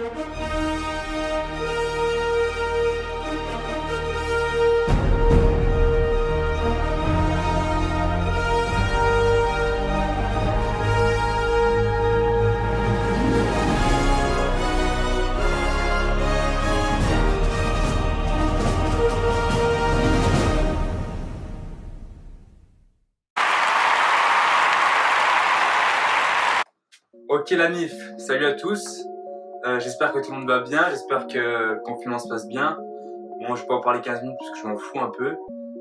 Ok la MIF, salut à tous, j'espère que tout le monde va bien, j'espère que le confinement se passe bien. Bon, je peux en parler 15 minutes parce que je m'en fous un peu.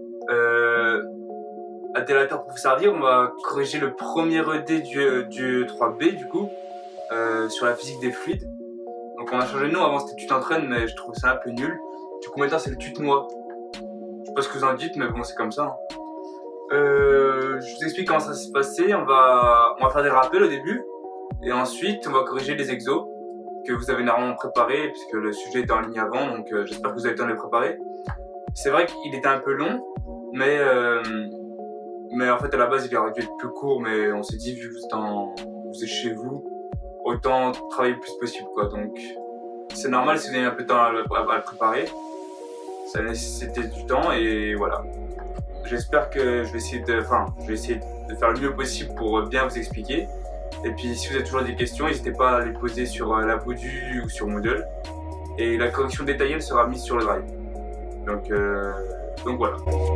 Attélateur pour vous servir, on va corriger le premier ED du 3B du coup, sur la physique des fluides. Donc on a changé de nom, avant c'était tu t'entraînes mais je trouve ça un peu nul. Du coup maintenant c'est le tu te noies. Je sais pas ce que vous en dites mais bon c'est comme ça. Hein. Je vous explique comment ça s'est passé, on va faire des rappels au début. Et ensuite, on va corriger les exos que vous avez normalement préparés, puisque le sujet était en ligne avant, donc j'espère que vous avez le temps de les préparer. C'est vrai qu'il était un peu long, mais en fait à la base il aurait dû être plus court, mais on s'est dit vu que vous êtes chez vous, autant travailler le plus possible quoi. Donc c'est normal si vous avez un peu de temps à le préparer, ça nécessitait du temps et voilà. J'espère que je vais essayer de faire le mieux possible pour bien vous expliquer. Et puis si vous avez toujours des questions, n'hésitez pas à les poser sur la Boudu ou sur Moodle. Et la correction détaillée elle sera mise sur le Drive. Donc voilà.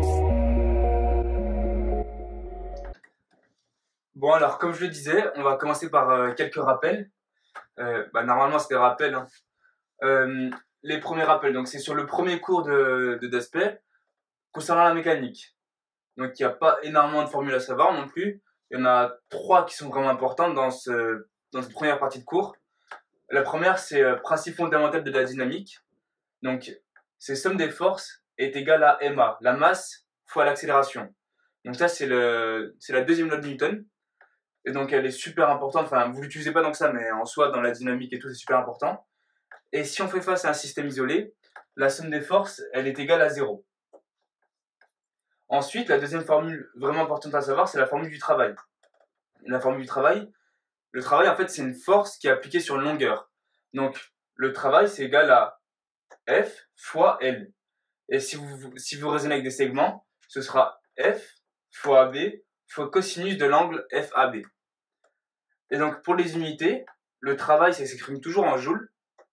Bon alors comme je le disais, on va commencer par quelques rappels. Normalement c'est des rappels. Hein. Les premiers rappels, donc c'est sur le premier cours d'aspect concernant la mécanique. Donc il n'y a pas énormément de formules à savoir non plus. Il y en a 3 qui sont vraiment importantes dans cette première partie de cours. La première, c'est principe fondamental de la dynamique. Donc, c'est somme des forces est égale à ma, la masse fois l'accélération. Donc ça, c'est la deuxième loi de Newton. Et donc, elle est super importante. Enfin, vous l'utilisez pas dans ça, mais en soi, dans la dynamique et tout, c'est super important. Et si on fait face à un système isolé, la somme des forces, elle est égale à 0. Ensuite, la deuxième formule vraiment importante à savoir, c'est la formule du travail. La formule du travail, le travail en fait c'est une force qui est appliquée sur une longueur. Donc le travail c'est égal à F fois L. Et si vous raisonnez avec des segments, ce sera F fois AB fois cosinus de l'angle FAB. Et donc pour les unités, le travail ça s'exprime toujours en joules,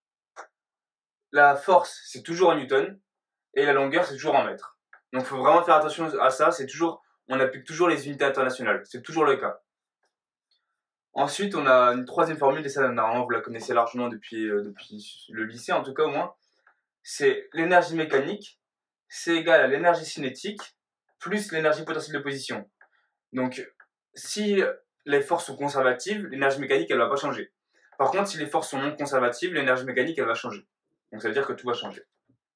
la force c'est toujours en newton et la longueur c'est toujours en mètres. Donc il faut vraiment faire attention à ça, on applique toujours les unités internationales, c'est toujours le cas. Ensuite, on a une troisième formule, et ça, normalement, vous la connaissez largement depuis le lycée, en tout cas au moins. C'est l'énergie mécanique, c'est égal à l'énergie cinétique, plus l'énergie potentielle de position. Donc, si les forces sont conservatives, l'énergie mécanique, elle va pas changer. Par contre, si les forces sont non conservatives, l'énergie mécanique, elle va changer. Donc, ça veut dire que tout va changer.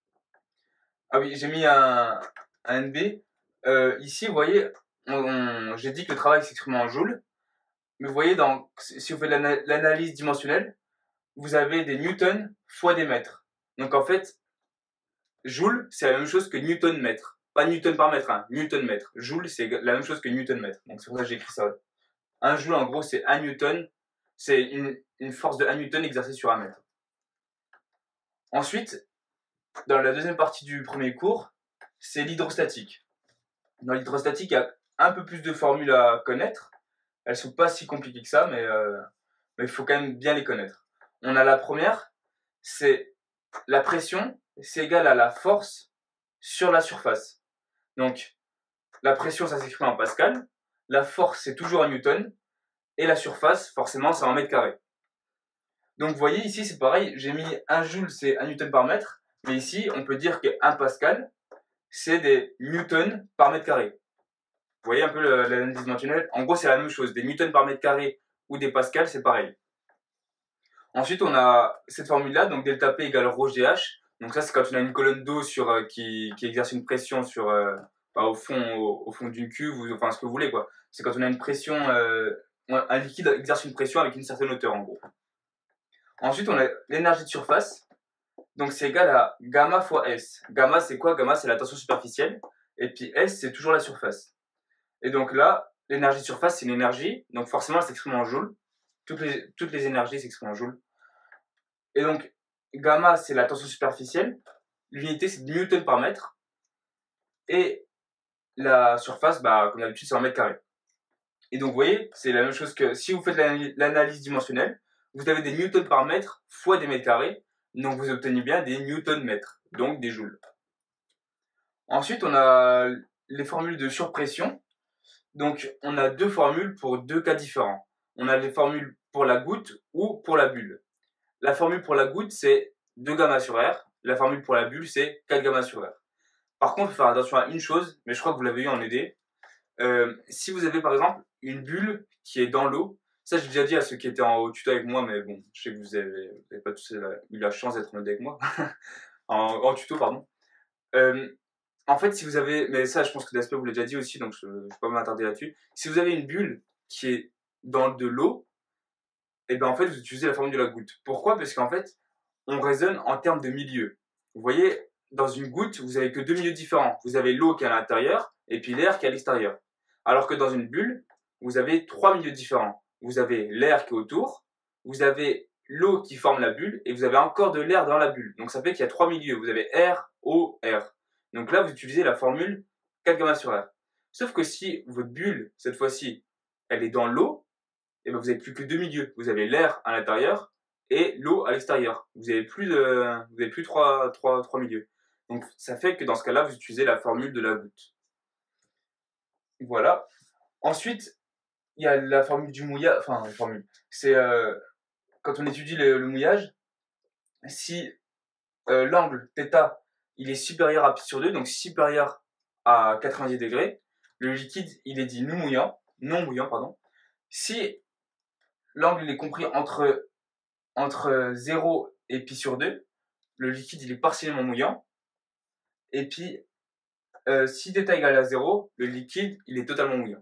Ah oui, j'ai mis un NB. Ici, vous voyez, j'ai dit que le travail s'exprime en joules. Mais vous voyez, si vous faites l'analyse dimensionnelle, vous avez des newtons fois des mètres. Donc en fait, joule, c'est la même chose que newton mètre. Pas newton par mètre, hein, newton mètre. Joule, c'est la même chose que newton mètre. Donc c'est pour ça que j'ai écrit ça. Un joule, en gros, c'est 1 newton. C'est une force de 1 newton exercée sur 1 mètre. Ensuite, dans la deuxième partie du premier cours, c'est l'hydrostatique. Dans l'hydrostatique, il y a un peu plus de formules à connaître. Elles sont pas si compliquées que ça, mais il faut quand même bien les connaître. On a la première, c'est la pression, c'est égal à la force sur la surface. Donc, la pression, ça s'exprime en pascal, la force, c'est toujours en newton, et la surface, forcément, c'est en mètre carré. Donc, vous voyez, ici, c'est pareil, j'ai mis 1 joule, c'est 1 newton par mètre, mais ici, on peut dire que 1 pascal, c'est des newtons par mètre carré. Vous voyez un peu l'analyse dimensionnelle. En gros, c'est la même chose. Des newtons par mètre carré ou des pascals, c'est pareil. Ensuite, on a cette formule-là, donc delta P égale rho GH. Donc ça, c'est quand on a une colonne d'eau qui exerce une pression sur, au fond d'une cuve, ou enfin ce que vous voulez, quoi. C'est quand on a une pression, un liquide exerce une pression avec une certaine hauteur, en gros. Ensuite, on a l'énergie de surface. Donc c'est égal à gamma fois S. Gamma, c'est quoi? Gamma, c'est la tension superficielle. Et puis S, c'est toujours la surface. Et donc là, l'énergie de surface, c'est une énergie, donc forcément elle s'exprime en joules. Toutes les énergies s'expriment en joules. Et donc, gamma, c'est la tension superficielle. L'unité, c'est newton par mètre. Et la surface, bah, comme d'habitude, c'est en mètre carré. Et donc, vous voyez, c'est la même chose que si vous faites l'analyse dimensionnelle, vous avez des newtons par mètre fois des mètres carrés. Donc, vous obtenez bien des newtons mètres, donc des joules. Ensuite, on a les formules de surpression. Donc, on a deux formules pour deux cas différents. On a les formules pour la goutte ou pour la bulle. La formule pour la goutte, c'est 2 gamma sur R. La formule pour la bulle, c'est 4 gamma sur R. Par contre, il faut faire attention à une chose, mais je crois que vous l'avez eu en ED. Si vous avez par exemple une bulle qui est dans l'eau, ça j'ai déjà dit à ceux qui étaient au tuto avec moi, mais bon, je sais que vous avez pas tous eu la chance d'être en ED avec moi, en tuto, pardon. En fait, si vous avez, mais ça je pense que d'aspect vous l'avez déjà dit aussi, donc je ne vais pas m'attarder là-dessus. Si vous avez une bulle qui est dans de l'eau, et ben en fait vous utilisez la formule de la goutte. Pourquoi? Parce qu'en fait, on raisonne en termes de milieu. Vous voyez, dans une goutte, vous avez que deux milieux différents. Vous avez l'eau qui est à l'intérieur et puis l'air qui est à l'extérieur. Alors que dans une bulle, vous avez trois milieux différents. Vous avez l'air qui est autour, vous avez l'eau qui forme la bulle et vous avez encore de l'air dans la bulle. Donc ça fait qu'il y a trois milieux. Vous avez air, eau, air. Donc là, vous utilisez la formule 4 gamma sur R. Sauf que si votre bulle, cette fois-ci, elle est dans l'eau, et ben vous n'avez plus que deux milieux. Vous avez l'air à l'intérieur et l'eau à l'extérieur. Vous n'avez plus trois milieux. Donc ça fait que dans ce cas-là, vous utilisez la formule de la goutte. Voilà. Ensuite, il y a la formule du mouillage. Enfin, la formule. C'est quand on étudie le mouillage, si l'angle θ il est supérieur à pi sur 2, donc supérieur à 90 degrés, le liquide il est dit non mouillant, pardon. Si l'angle est compris entre 0 et pi sur 2, le liquide il est partiellement mouillant. Et puis, si θ égale à 0, le liquide il est totalement mouillant.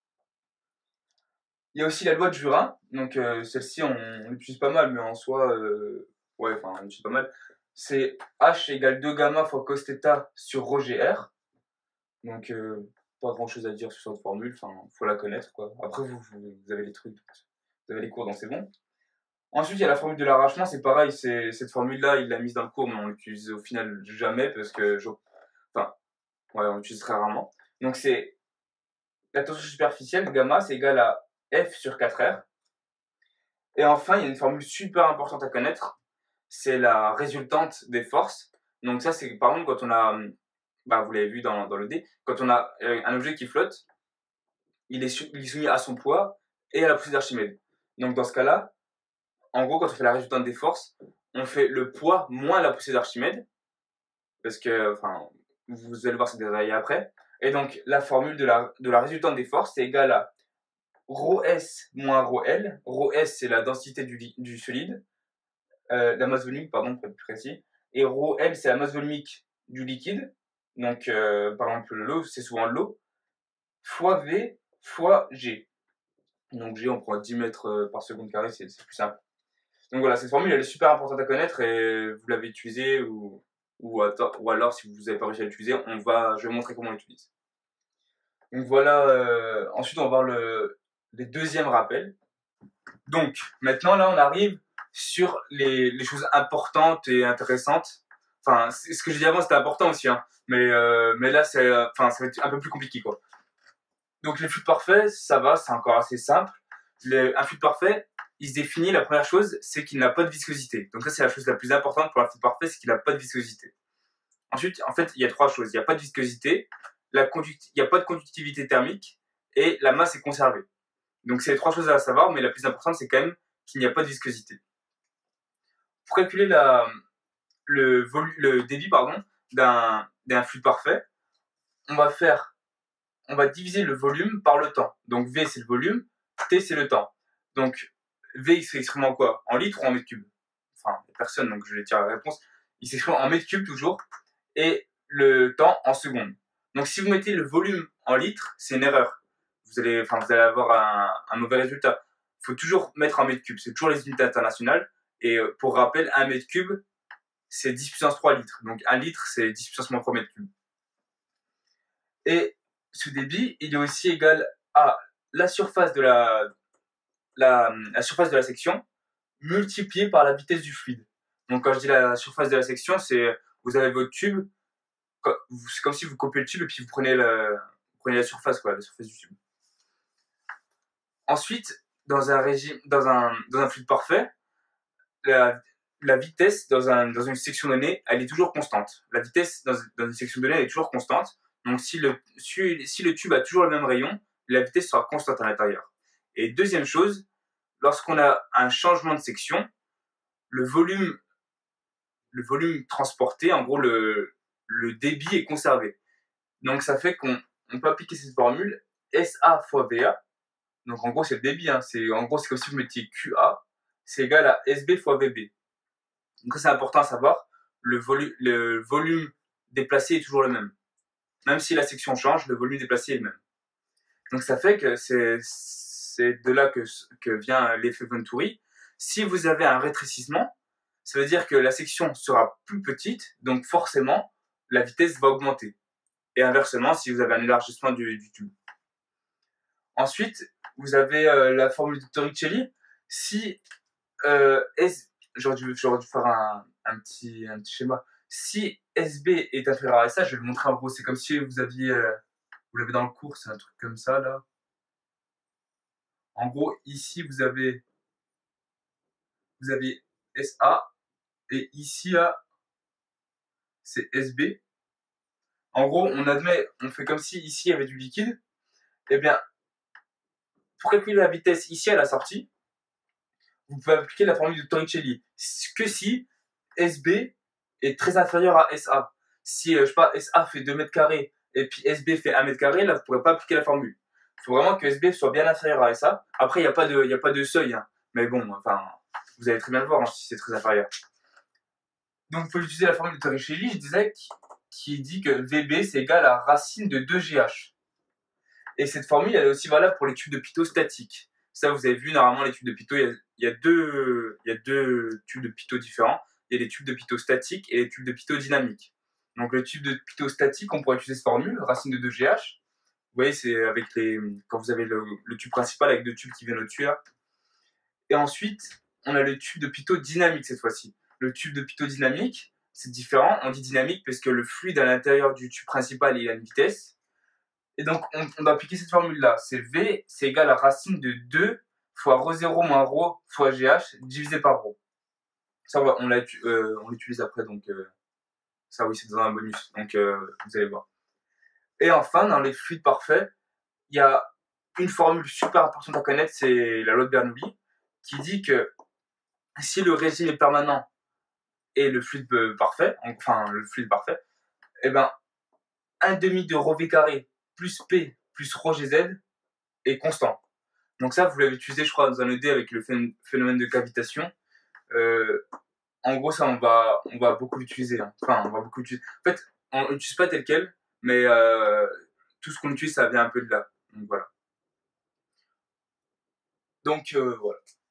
Il y a aussi la loi de Jurin, donc celle-ci on l'utilise pas mal, mais en soi, ouais, enfin on l'utilise pas mal. C'est H égale 2 gamma fois cos θ sur ρ GR. Donc, pas grand chose à dire sur cette formule, enfin, faut la connaître quoi. Après, vous avez les trucs, vous avez les cours, donc c'est bon. Ensuite, il y a la formule de l'arrachement, c'est pareil, cette formule-là, il l'a mise dans le cours, mais on l'utilise au final jamais parce que, enfin, ouais, on l'utilise très rarement. Donc, c'est la tension superficielle, gamma, c'est égal à F sur 4R. Et enfin, il y a une formule super importante à connaître, c'est la résultante des forces. Donc, ça, c'est par exemple quand on a, bah, vous l'avez vu dans le D, quand on a un objet qui flotte, il est soumis à son poids et à la poussée d'Archimède. Donc, dans ce cas-là, en gros, quand on fait la résultante des forces, on fait le poids moins la poussée d'Archimède, parce que, enfin, vous allez voir ça détaillé après. Et donc, la formule de la résultante des forces, c'est égal à ρS moins ρL. ρS, c'est la densité du solide, la masse volumique, pardon, pour être plus précis. Et ρL, c'est la masse volumique du liquide. Donc, par exemple, l'eau, c'est souvent l'eau, fois V fois G. Donc, G, on prend 10 mètres par seconde carré, c'est plus simple. Donc voilà, cette formule elle est super importante à connaître et vous l'avez utilisée ou alors si vous n'avez pas réussi à l'utiliser, je vais montrer comment on l'utilise. Donc voilà, ensuite on va voir les deuxièmes rappels. Donc maintenant là on arrive sur les choses importantes et intéressantes. Enfin, ce que j'ai dit avant c'était important aussi, hein, mais là ça va être un peu plus compliqué quoi. Donc les fluides parfaits, ça va, c'est encore assez simple. Un fluide parfait, il se définit, la première chose, c'est qu'il n'a pas de viscosité. Donc ça, c'est la chose la plus importante pour un fluide parfait, c'est qu'il n'a pas de viscosité. Ensuite, en fait, il y a trois choses. Il n'y a pas de viscosité, il n'y a pas de conductivité thermique, et la masse est conservée. Donc c'est les trois choses à savoir, mais la plus importante, c'est quand même qu'il n'y a pas de viscosité. Pour calculer le débit d'un fluide parfait, on va diviser le volume par le temps. Donc V, c'est le volume, T, c'est le temps. Donc, V, il s'exprime en quoi? En litres ou en mètres cubes? Enfin, personne, donc je vais tirer la réponse. Il s'exprime en mètres cubes toujours, et le temps en secondes. Donc, si vous mettez le volume en litres, c'est une erreur. Vous allez avoir un mauvais résultat. Il faut toujours mettre en mètres cubes. C'est toujours les unités internationales. Et pour rappel, un mètre cube, c'est 10 puissance 3 litres. Donc, un litre, c'est 10 puissance moins 3 mètres cubes. Et ce débit, il est aussi égal à la surface de la surface de la section multipliée par la vitesse du fluide. Donc quand je dis la surface de la section, c'est vous avez votre tube, c'est comme si vous copiez le tube et puis vous prenez la surface, quoi, la surface du tube. Ensuite, dans un fluide parfait, la vitesse dans une section donnée, elle est toujours constante. La vitesse dans une section donnée, elle est toujours constante. Donc si le tube a toujours le même rayon, la vitesse sera constante à l'intérieur. Et deuxième chose, lorsqu'on a un changement de section, le volume transporté, en gros le débit est conservé. Donc ça fait qu'on peut appliquer cette formule SA fois VA. Donc en gros c'est le débit, hein. En gros c'est comme si vous mettiez QA, c'est égal à SB fois VB. Donc ça c'est important à savoir, le volume déplacé est toujours le même. Même si la section change, le volume déplacé est le même. Donc ça fait que c'est de là que vient l'effet Venturi. Si vous avez un rétrécissement, ça veut dire que la section sera plus petite, donc forcément la vitesse va augmenter. Et inversement, si vous avez un élargissement du tube. Ensuite, vous avez la formule de Torricelli. Si j'aurais dû faire un petit schéma. Si SB est inférieur à SA, je vais le montrer en gros. C'est comme si vous l'avez dans le cours, c'est un truc comme ça là. En gros, ici vous avez SA et ici là, c'est SB. En gros, on fait comme si ici il y avait du liquide. Eh bien, pour calculer la vitesse ici à la sortie, vous pouvez appliquer la formule de Torricelli. Que si SB est très inférieur à SA. Si, je sais pas, SA fait 2 mètres carrés et puis SB fait 1 mètre carré, là, vous ne pourrez pas appliquer la formule. Il faut vraiment que SB soit bien inférieur à SA. Après, il n'y a pas de seuil, hein. Mais bon, enfin, vous allez très bien le voir, hein, si c'est très inférieur. Donc, il faut utiliser la formule de Torricelli, je disais, qui dit que VB, c'est égal à racine de 2GH. Et cette formule, elle est aussi valable pour les tubes de Pitot statiques. Ça, vous avez vu, normalement, les tubes de Pitot, il y a deux tubes de Pitot différents. Il y a les tubes de Pitot statiques et les tubes de Pitot dynamiques. Donc, le tube de Pitot statique, on pourrait utiliser cette formule, racine de 2GH. Vous voyez, c'est quand vous avez le tube principal avec 2 tubes qui viennent au-dessus, là. Et ensuite, on a le tube de Pitot dynamique cette fois-ci. Le tube de Pitot dynamique, c'est différent. On dit dynamique parce que le fluide à l'intérieur du tube principal, il a une vitesse. Et donc, on doit appliquer cette formule-là. C'est V, c'est égal à racine de 2 fois ρ0 moins ρ fois GH divisé par ρ. Ça, on l'utilise après, donc ça, oui, c'est dans un bonus. Donc, vous allez voir. Et enfin, dans les fluides parfaits, il y a une formule super importante à connaître, c'est la loi de Bernoulli, qui dit que si le régime est permanent et le fluide parfait, eh ben, 1/2 de ρv carré plus P plus ρgz est constant. Donc ça, vous l'avez utilisé, je crois, dans un ED avec le phénomène de cavitation. En gros, ça, on va beaucoup l'utiliser. Hein. Enfin, on va beaucoup l'utiliser. En fait, on l'utilise pas tel quel, mais tout ce qu'on utilise, ça vient un peu de là. Donc voilà. Donc voilà.